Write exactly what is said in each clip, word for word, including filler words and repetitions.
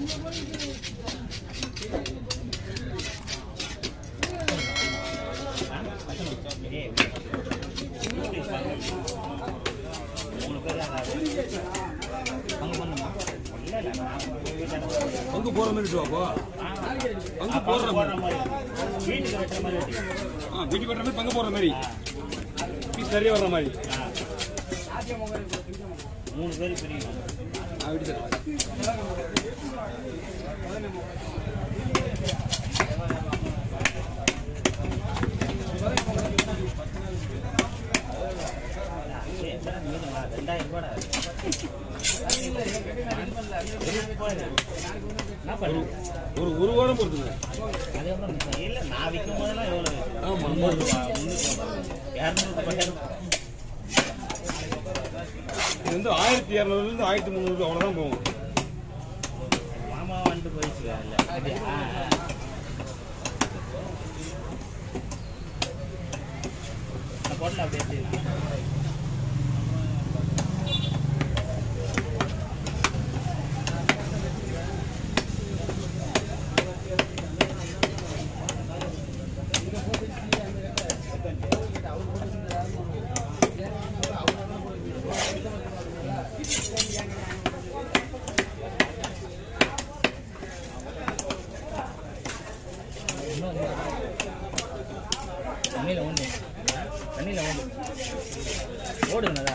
பங்கு போற மாதிரி வாப்போ பங்கு போடுற மாதிரி வீட்டுக்கு வெட்டுற மாதிரி ஆ வீட்டுக்கு வெட்டுற மாதிரி பங்கு போடுற மாதிரி பீஸ் நிறைய வர்ற மாதிரி மூணு பேர் பிரியும் ஆ வீட்டு சார் ரெண்டாயிரம் ரூபாய் ஒரு ஒரு வாரம் பொறுத்துங்க இல்ல நான் விற்கும் போதெல்லாம் எவ்வளவு ஆமா முந்நூறு ரூபா இரநூறு ரூபாய் இது வந்து ஆயிரத்தி இரநூறுல இருந்து ஆயிரத்தி முந்நூறு அவ்வளவுதான் போகும் மாமா வந்துட்டு போயிடுச்சு போடல அப்படியே தண்ணியில் ஓண்டு தண்ணியில் ஓண்டு ஓடுங்கண்ணா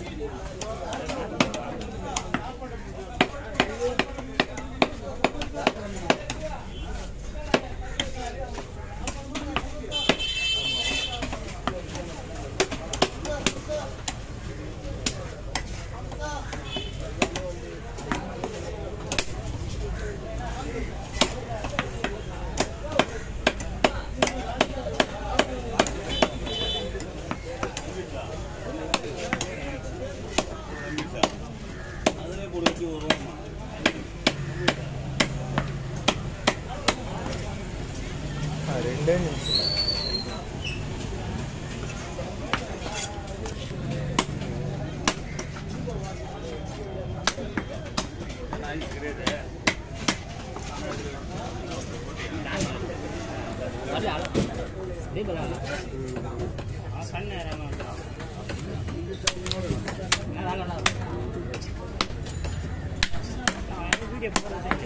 ரெண்டே நிமிஷம் வீடியோ போடுறது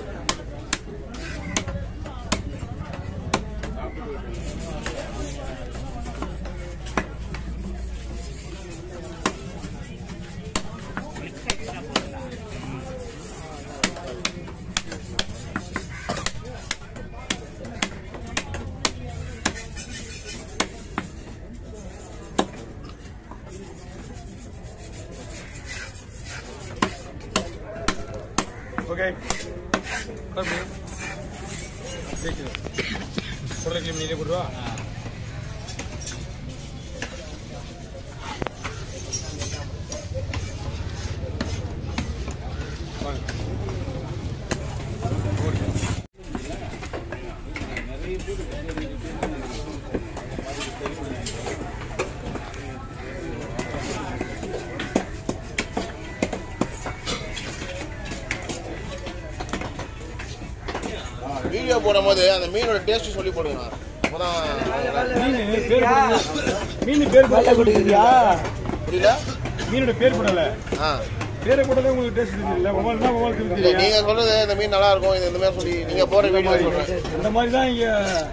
ஓகே போடுற கிளீம் நீங்களே போடுவா வீடியோ போடும்போது அந்த மீனோட டேஸ்ட் சொல்லி போடுங்க. அப்பதான் மீன் பேர் மீன் பேர் புரியல மீனோட பேர் போடல. ஆ பேரை போடல உங்களுக்கு டேஸ்ட் தெரியல. ஒவ்வொருனா ஒவ்வொரு தெரியல. நீங்க சொல்றது இந்த மீன் நல்லா இருக்கும் இது இந்த மாதிரி சொல்லி நீங்க போற வீடியோ சொல்றேன். இந்த மாதிரி தான் இங்க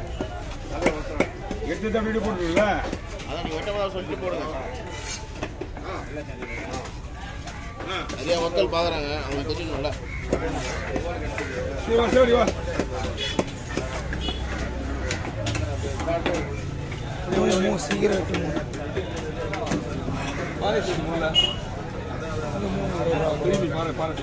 எடுத்து தான் வீடியோ போடுறீங்களா? அதான் நீங்க வெட்டமா சொல்லி போடுங்க. நிறைய மக்கள் பாக்குறாங்க அவங்க தெரியணும்ல. சரி வா சரி வா சீக்கிரம் பாரு பாரு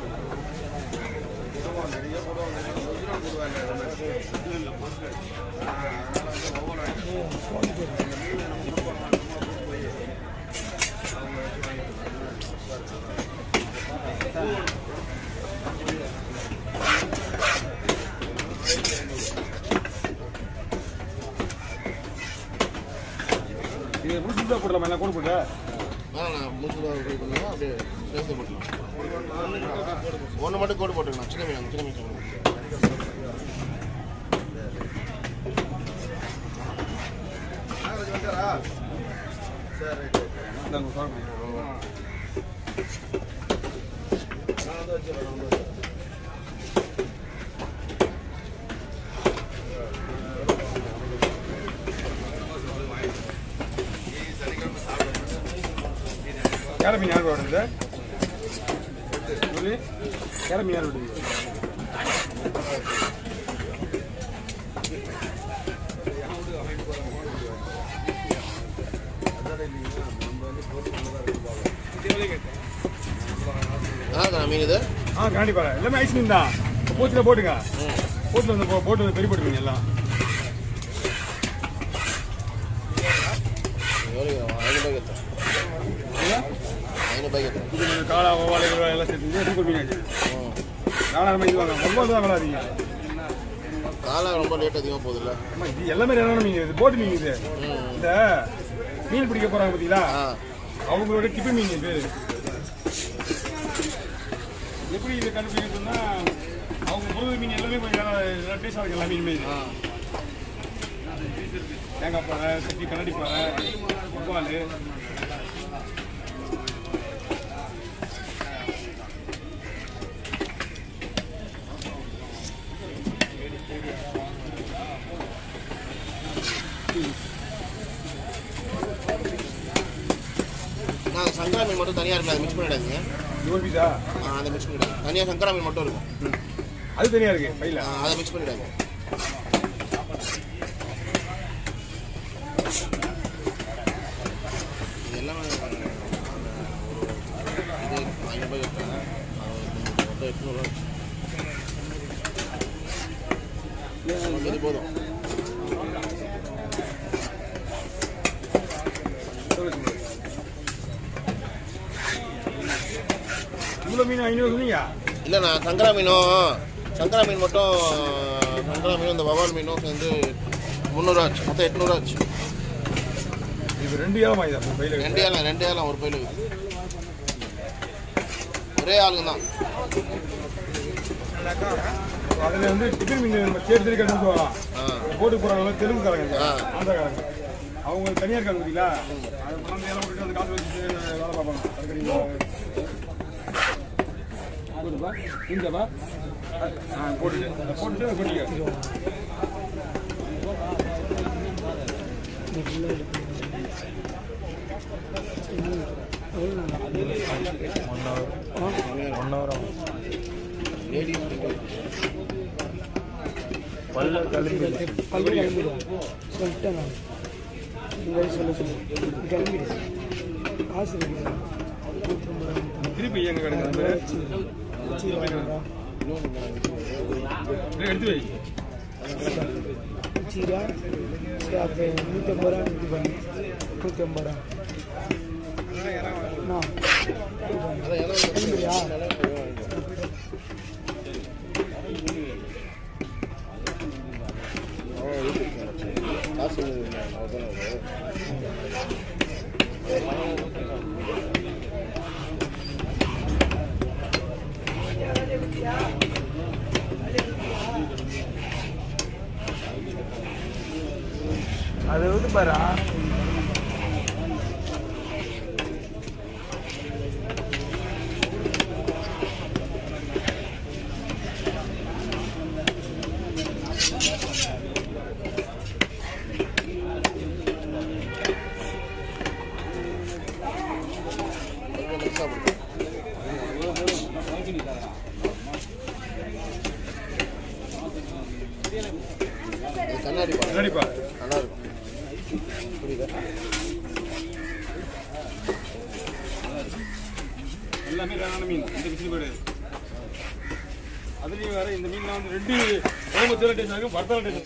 இது முடிச்சுட்டு போடலாமா என்ன கூட போட்டு ஒன்று மட்டும் கோடு போட்டுக்கலாம் சின்ன மீன் சின்ன மீன் இந்தாங்க சாப்பிடுங்க. கேர மீன் யார் விடுறது? சொல்லி கேர மீன் யார் விடுது? மீன் இது ஆ கண்டிப்பா எல்லாமே ஐஸ் மீன் தான். போட்டில் போட்டுங்க. போட்டில் வந்து போட்டு வந்து பெரிய போட்டு மீன் எல்லாம் காலா ஒவ்வாளைகள் எல்லாம் சேர்த்து சூப்பர் மீன் ஆச்சு. நாலாயிரம் இது வாங்க ஒவ்வொரு தான் விளாதிங்க. காலா ரொம்ப லேட் அதிகமாக போகுது இல்லை? ஆமாம் இது எல்லாமே ரெண்டான மீன். இது போட்டு மீன். இது இந்த மீன் பிடிக்க போகிறாங்க பார்த்தீங்களா, அவங்களோட டிப்பு மீன் இது. எப்படி இதை கண்டுபிடிக்கிறதுனா அவங்க முருகை மீன் எல்லாமே கொஞ்சம் டேஸ்டாக இருக்கு. எல்லா மீனுமே தேங்காய் பாறை, சுற்றி கண்ணாடி பாறை, பொப்பால், சங்கரா மீன் மட்டும் தனியாக இருக்கு. அதை மிக்ஸ் பண்ணிடாதீங்க. யோபிதா அதை மிக்ஸ் பண்ணிடாங்க. தனியாக சங்கரா மீன் மட்டும் இருக்கும். அது தனியாக இருக்கு பையில. அதை மிக்ஸ் பண்ணிடாங்க. இது எல்லாமே இது ஐநூறுபாய் வைப்பாங்க. மொத்தம் எட்நூறுவா. இது போதும். இவ்வளோ மீன் ஐநூறு சொன்னீங்க? இல்லை நான் சங்கரா மீனும் சங்கரா மீன் மட்டும் சங்கரா மீனும் இந்த வவால் மீனும் சேர்ந்து முந்நூறுவா ஆச்சு. மொத்தம் எட்நூறுவா ஆச்சு. இது ரெண்டு ஏலம் ஆகுதா பையில? ரெண்டு ஏலம் ரெண்டு ஏலம் ஒரு பையில ஒரே ஆளுங்க தான். அதில் வந்து டிக்கெட் மீன் நம்ம தேடி தேடி கட்டணும் சொல்லலாம். போட்டு போகிறாங்க தெலுங்குக்காரங்க, ஆந்திரக்காரங்க, அவங்க தனியாக இருக்காங்க பார்த்தீங்களா, அதை கொண்டாந்து ஏலம் போட்டு அந்த காசு வச்சுட்டு வேலை பார்ப்பாங்க. அதுக்கடி போட்டுப்பா இங்கப்பா ஆ போட்டுட்டு போட்டுட்டு போட்டிக்க. ஒன் ஹவர் ஆகும். பல்ல கிளம்பி பல்லு கிளம்பிடுவோம் சொல்லிட்டேன் நான். இந்த மாதிரி சொல்ல சொல்லி கிளம்பிடு. காசு திருப்பி எங்க கிடையாது எடுத்து வை. சீரா அப்போ நூற்றி ஐம்பது ரூபா நூற்றி பண்ணி நூற்றி ஐம்பது ரூபா கிளம்பியா? அது வந்து பாரா கண்ணாடி கண்டிப்பா நல்லா இருக்கும். எல்லாமே வேணான மீன். இந்த கிச்சிலி போய்டு அதுலேயும் வேற இந்த மீன்லாம் வந்து ரெண்டு குழம்பு டேஸ்ட் ஆகும், வறுத்தாலும் டேஸ்ட்